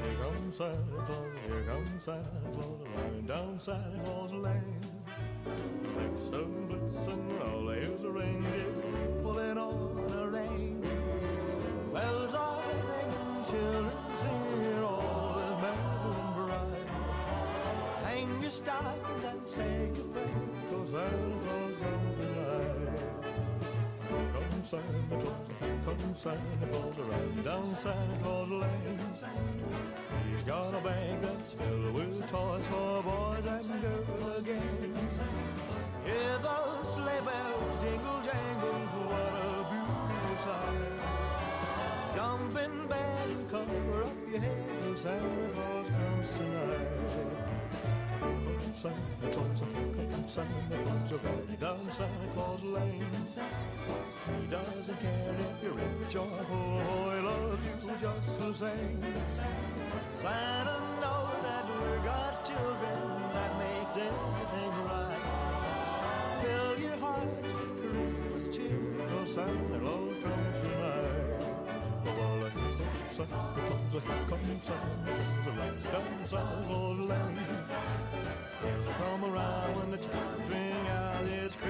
Here comes Santa Claus, here comes Santa Claus, riding down Santa Claus Lane. Blitzen, blitzen, all here's a reindeer pulling on a rein. Bells are ringing, children singing, all is merry and bright. Hang your stockings and say your prayers, 'cause Santa Claus comes tonight. Here comes Santa Claus, here comes Santa Claus, riding down Santa Claus Lane. He's got a bag that's filled with toys for boys and girls again. Hear those sleigh bells jingle jangle, what a beautiful sight. Jump in bed and cover up your head, 'cause Santa Claus comes tonight. Santa Claus, come Santa Claus, riding down Santa Claus Lane. He doesn't care if you're rich or poor, he loves you just the same. Santa knows that we're God's children, that makes everything right. Fill your hearts with Christmas cheer, 'cause Santa Claus comes tonight. Well, Santa Claus, here comes Santa Claus, right down Santa Claus Lane. He'll come around when the chimes ring out, it's